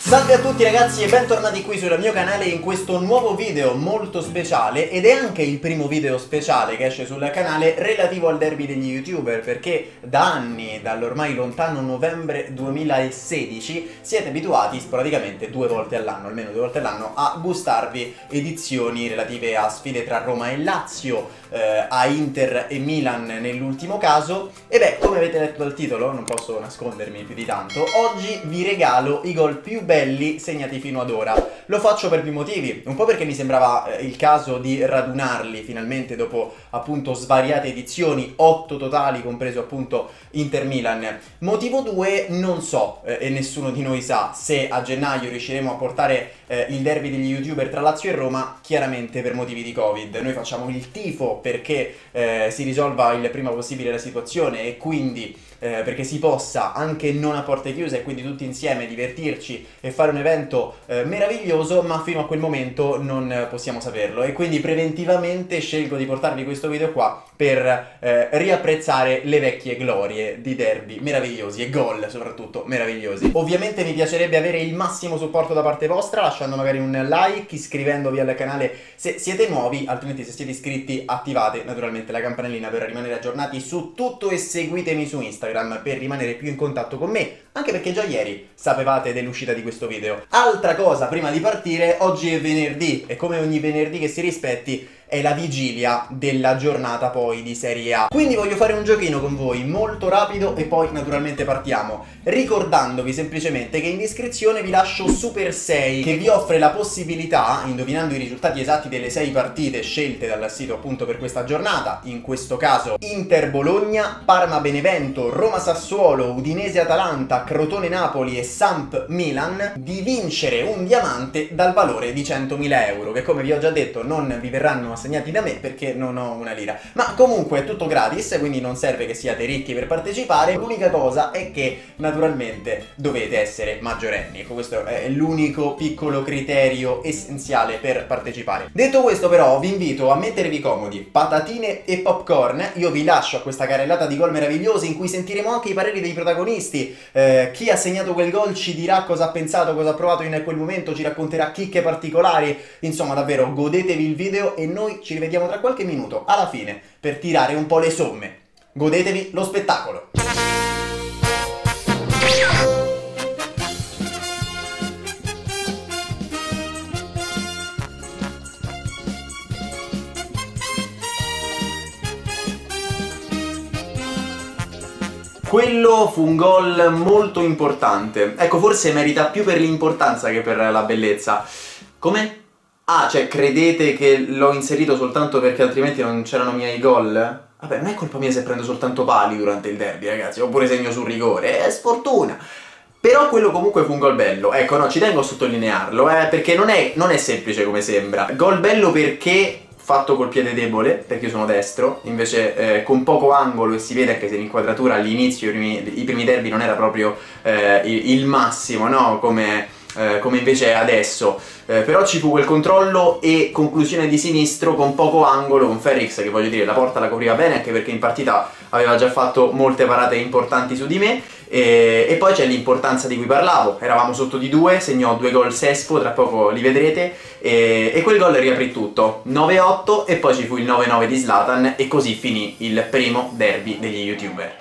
Salve a tutti ragazzi e bentornati qui sul mio canale in questo nuovo video molto speciale, ed è anche il primo video speciale che esce sul canale relativo al derby degli youtuber, perché da anni, dall'ormai lontano novembre 2016, siete abituati sporadicamente due volte all'anno, almeno due volte all'anno, a gustarvi edizioni relative a sfide tra Roma e Lazio, a Inter e Milan nell'ultimo caso. E beh, come avete letto dal titolo, non posso nascondermi più di tanto, oggi vi regalo i gol più belli segnati fino ad ora. Lo faccio per più motivi, un po' perché mi sembrava il caso di radunarli finalmente dopo appunto svariate edizioni, 8 totali compreso appunto Inter-Milan. Motivo 2, non so e nessuno di noi sa se a gennaio riusciremo a portare il derby degli youtuber tra Lazio e Roma, chiaramente per motivi di Covid. Noi facciamo il tifo perché si risolva il prima possibile la situazione e quindi perché si possa anche non a porte chiuse e quindi tutti insieme divertirci e fare un evento meraviglioso, ma fino a quel momento non possiamo saperlo, e quindi preventivamente scelgo di portarvi questo video qua per riapprezzare le vecchie glorie di derby meravigliosi e gol soprattutto meravigliosi. Ovviamente mi piacerebbe avere il massimo supporto da parte vostra, lasciando magari un like, iscrivendovi al canale se siete nuovi, altrimenti se siete iscritti attivate naturalmente la campanellina per rimanere aggiornati su tutto, e seguitemi su Instagram per rimanere più in contatto con me, anche perché già ieri sapevate dell'uscita di questo video. Altra cosa prima di partire, oggi è venerdì e come ogni venerdì che si rispetti è la vigilia della giornata poi di Serie A. Quindi voglio fare un giochino con voi molto rapido e poi naturalmente partiamo, ricordandovi semplicemente che in descrizione vi lascio Super 6 che vi offre la possibilità, indovinando i risultati esatti delle 6 partite scelte dal sito appunto per questa giornata, in questo caso Inter-Bologna, Parma-Benevento, Roma-Sassuolo, Udinese-Atalanta, Crotone-Napoli e Samp-Milan, di vincere un diamante dal valore di 100.000 euro, che come vi ho già detto non vi verranno assegnati da me perché non ho una lira, ma comunque è tutto gratis, quindi non serve che siate ricchi per partecipare. L'unica cosa è che naturalmente dovete essere maggiorenni, ecco, questo è l'unico piccolo criterio essenziale per partecipare. Detto questo però vi invito a mettervi comodi, patatine e popcorn. Io vi lascio a questa carrellata di gol meravigliosi in cui sentiremo anche i pareri dei protagonisti, chi ha segnato quel gol ci dirà cosa ha pensato, cosa ha provato in quel momento, ci racconterà chicche particolari, insomma davvero godetevi il video e noi ci rivediamo tra qualche minuto alla fine per tirare un po' le somme. Godetevi lo spettacolo. Quello fu un gol molto importante, ecco, forse merita più per l'importanza che per la bellezza. Come? Ah, cioè credete che l'ho inserito soltanto perché altrimenti non c'erano miei gol? Vabbè, non è colpa mia se prendo soltanto pali durante il derby, ragazzi, oppure segno sul rigore, è sfortuna. Però quello comunque fu un gol bello, ecco, no, ci tengo a sottolinearlo, perché non è semplice come sembra. Gol bello perché fatto col piede debole, perché io sono destro, invece con poco angolo, e si vede anche se l'inquadratura all'inizio, i primi derby non era proprio il massimo, no? Come invece è adesso, però ci fu quel controllo e conclusione di sinistro con poco angolo, con Ferrix che, voglio dire, la porta la copriva bene, anche perché in partita aveva già fatto molte parate importanti su di me. E poi c'è l'importanza di cui parlavo, eravamo sotto di 2, segnò 2 gol Sespo, tra poco li vedrete, e quel gol riaprì tutto, 9-8, e poi ci fu il 9-9 di Zlatan, e così finì il primo derby degli youtuber.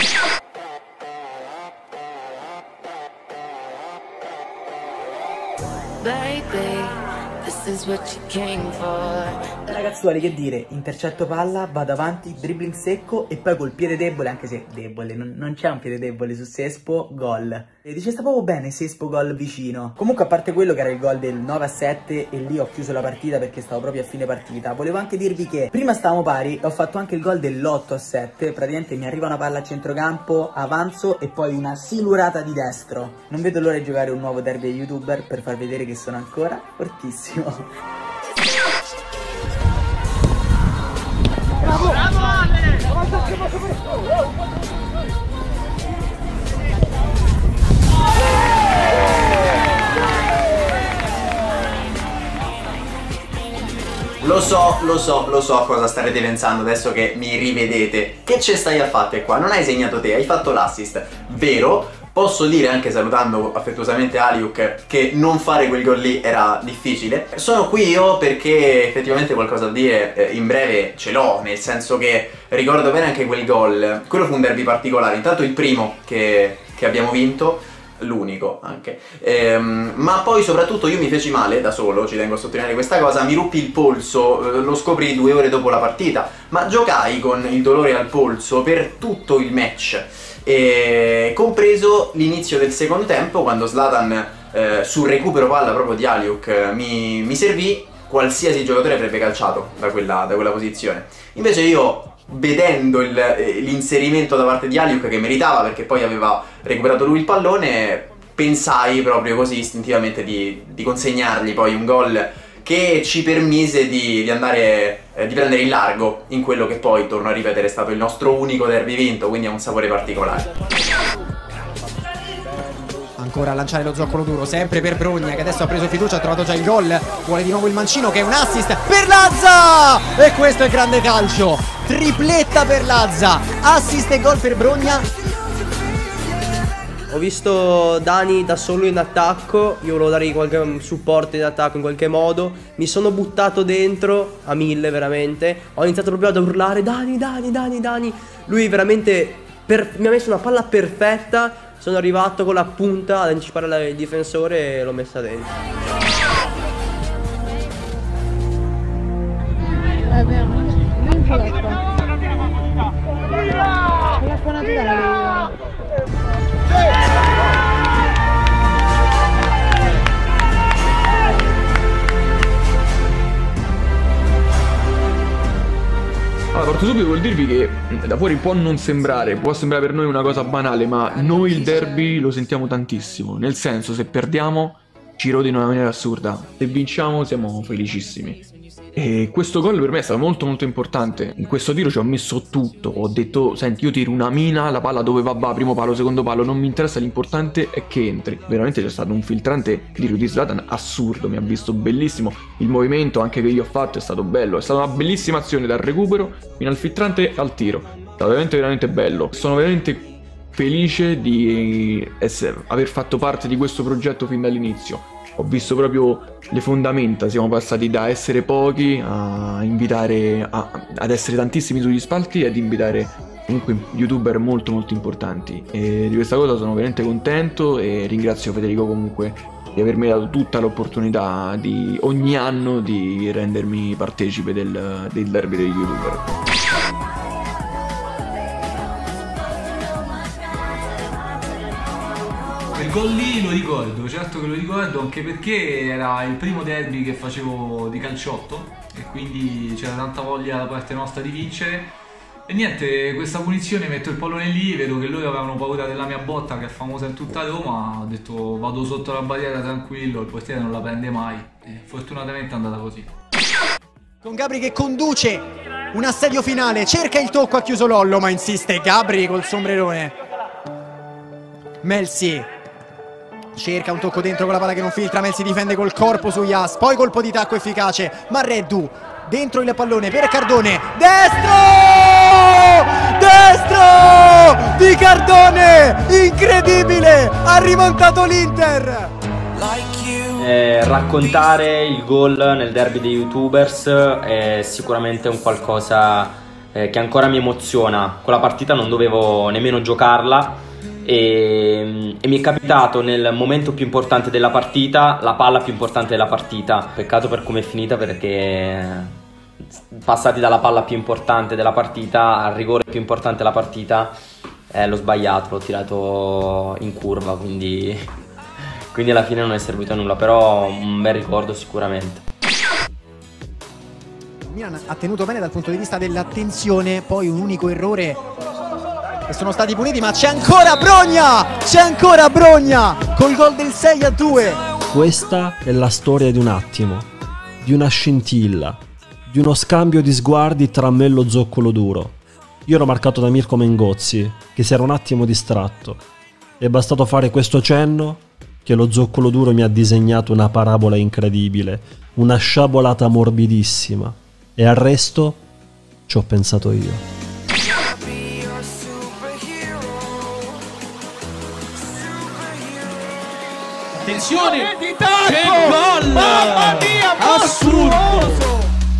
Ragazzuoli, che dire, intercetto palla, vado avanti, dribbling secco e poi col piede debole, anche se debole, non c'è un piede debole su Sespo, gol. E dice sta proprio bene Sespo gol vicino. Comunque, a parte quello che era il gol del 9-7 e lì ho chiuso la partita perché stavo proprio a fine partita, volevo anche dirvi che prima stavamo pari e ho fatto anche il gol dell'8-7, praticamente mi arriva una palla a centrocampo, avanzo e poi una silurata di destro. Non vedo l'ora di giocare un nuovo derby ai youtuber per far vedere che sono ancora fortissimo. Bravo! Bravo Ale! Lo so cosa starete pensando adesso che mi rivedete. Che ce stai a fare qua? Non hai segnato te, hai fatto l'assist, vero? Posso dire, anche salutando affettuosamente Aliuk, che non fare quel gol lì era difficile. Sono qui io perché effettivamente qualcosa da dire in breve ce l'ho, nel senso che ricordo bene anche quel gol. Quello fu un derby particolare, intanto il primo che abbiamo vinto, l'unico anche, ma poi soprattutto io mi feci male da solo, ci tengo a sottolineare questa cosa, mi ruppi il polso, lo scoprì 2 ore dopo la partita, ma giocai con il dolore al polso per tutto il match, compreso l'inizio del secondo tempo, quando Zlatan sul recupero palla proprio di Aliuk mi servì. Qualsiasi giocatore avrebbe calciato da quella posizione, invece io, vedendo l'inserimento da parte di Aliuk, che meritava perché poi aveva recuperato lui il pallone, pensai proprio così istintivamente di consegnargli poi un gol che ci permise di prendere il largo in quello che poi, torno a ripetere, è stato il nostro unico derby vinto, quindi ha un sapore particolare. Ancora a lanciare lo zoccolo duro, sempre per Brogna, che adesso ha preso fiducia, ha trovato già il gol, vuole di nuovo il mancino, che è un assist per Lazza, e questo è grande calcio, tripletta per Lazza, assist e gol per Brogna. Ho visto Dani da solo in attacco, io volevo dargli qualche supporto in attacco in qualche modo, mi sono buttato dentro a 1000 veramente, ho iniziato proprio ad urlare Dani, Dani, Dani, Dani, lui veramente mi ha messo una palla perfetta, sono arrivato con la punta ad anticipare il difensore e l'ho messa dentro. È vero, non c'è l'acqua naturale. Allora, parto subito col dirvi che da fuori può non sembrare, può sembrare per noi una cosa banale, ma noi il derby lo sentiamo tantissimo. Nel senso, se perdiamo ci rode in una maniera assurda, se vinciamo siamo felicissimi. E questo gol per me è stato molto molto importante. In questo tiro ci ho messo tutto, ho detto senti, io tiro una mina, la palla dove va, primo palo, secondo palo, non mi interessa, l'importante è che entri. Veramente c'è stato un filtrante tiro di Zlatan assurdo, mi ha visto bellissimo, il movimento anche che io ho fatto è stato bello, è stata una bellissima azione dal recupero fino al filtrante al tiro, è stato veramente bello. Sono veramente felice di aver fatto parte di questo progetto fin dall'inizio. Ho visto proprio le fondamenta, siamo passati da essere pochi a invitare ad essere tantissimi sugli spalti e ad invitare comunque youtuber molto importanti, e di questa cosa sono veramente contento e ringrazio Federico comunque di avermi dato tutta l'opportunità di ogni anno di rendermi partecipe del derby degli youtuber. Il gol lì lo ricordo, certo che lo ricordo, anche perché era il primo derby che facevo di calciotto e quindi c'era tanta voglia da parte nostra di vincere. E niente, questa punizione, metto il pallone lì, vedo che loro avevano paura della mia botta che è famosa in tutta Roma, ho detto vado sotto la barriera tranquillo, il portiere non la prende mai e fortunatamente è andata così. Con Gabri che conduce un assedio finale, cerca il tocco, ha chiuso Lollo ma insiste Gabri col sombrerone. Melsi cerca un tocco dentro con la palla che non filtra, Melsi difende col corpo su Yas, poi colpo di tacco efficace, Marreddu dentro il pallone per Cardone, destro di Cardone, incredibile, ha rimontato l'Inter. Raccontare il gol nel derby dei YouTubers è sicuramente un qualcosa che ancora mi emoziona. Quella partita non dovevo nemmeno giocarla e mi è capitato nel momento più importante della partita, la palla più importante della partita. Peccato per come è finita, perché passati dalla palla più importante della partita al rigore più importante della partita l'ho sbagliato, l'ho tirato in curva, quindi alla fine non è servito a nulla, però un bel ricordo sicuramente. Milan ha tenuto bene dal punto di vista dell'attenzione, poi un unico errore e sono stati puniti, ma c'è ancora Brogna col gol del 6-2. Questa è la storia di un attimo, di una scintilla, di uno scambio di sguardi tra me e lo zoccolo duro. Io ero marcato da Mirko Mengozzi, che si era un attimo distratto. È bastato fare questo cenno che lo zoccolo duro mi ha disegnato una parabola incredibile, una sciabolata morbidissima, E al resto ci ho pensato io. Attenzione! Che gol! Mamma mia, assurdo!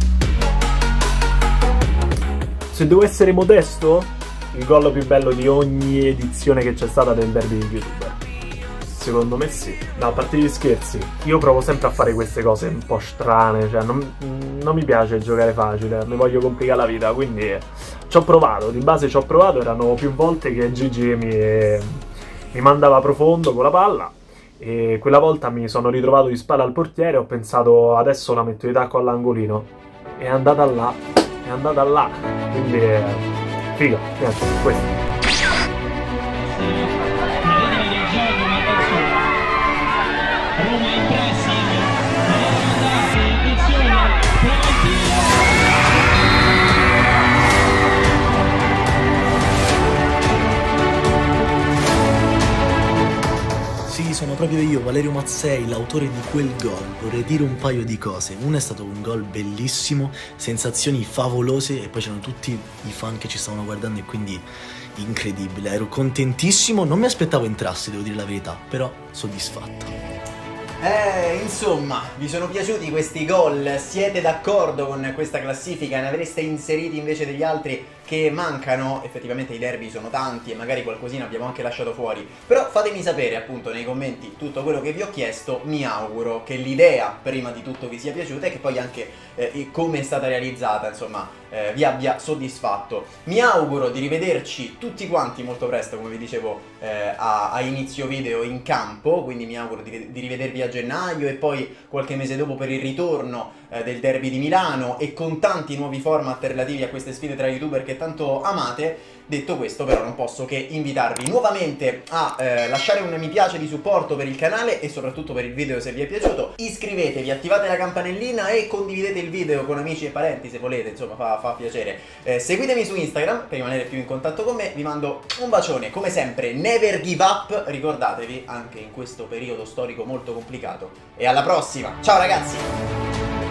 Se devo essere modesto, il gol più bello di ogni edizione che c'è stata del derby di YouTuber. Secondo me sì. No, a parte gli scherzi, io provo sempre a fare queste cose un po' strane, cioè non mi piace giocare facile, mi voglio complicare la vita, quindi ci ho provato, di base ci ho provato, erano più volte che Gigi mi mandava profondo con la palla. E quella volta mi sono ritrovato di spalla al portiere e ho pensato adesso la metto di tacco all'angolino. È andata là, quindi figa, niente, questo. Sì, sono proprio io, Valerio Mazzei, l'autore di quel gol. Vorrei dire un paio di cose. Uno è stato un gol bellissimo, sensazioni favolose e poi c'erano tutti i fan che ci stavano guardando e quindi incredibile. Ero contentissimo, non mi aspettavo entrasse, devo dire la verità, però soddisfatto. Insomma, vi sono piaciuti questi gol? Siete d'accordo con questa classifica? Ne avreste inseriti invece degli altri che mancano? Effettivamente i derby sono tanti e magari qualcosina abbiamo anche lasciato fuori. Però fatemi sapere appunto nei commenti tutto quello che vi ho chiesto. Mi auguro che l'idea prima di tutto vi sia piaciuta e che poi anche come è stata realizzata, insomma, vi abbia soddisfatto. Mi auguro di rivederci tutti quanti molto presto, come vi dicevo a inizio video, in campo. Quindi mi auguro di rivedervi a gennaio e poi qualche mese dopo per il ritorno del derby di Milano e con tanti nuovi format relativi a queste sfide tra youtuber che tanto amate. Detto questo però non posso che invitarvi nuovamente a lasciare un mi piace di supporto per il canale e soprattutto per il video se vi è piaciuto. Iscrivetevi, attivate la campanellina e condividete il video con amici e parenti se volete, insomma fa piacere. Seguitemi su Instagram per rimanere più in contatto con me. Vi mando un bacione, come sempre never give up, ricordatevi anche in questo periodo storico molto complicato. E alla prossima, ciao ragazzi!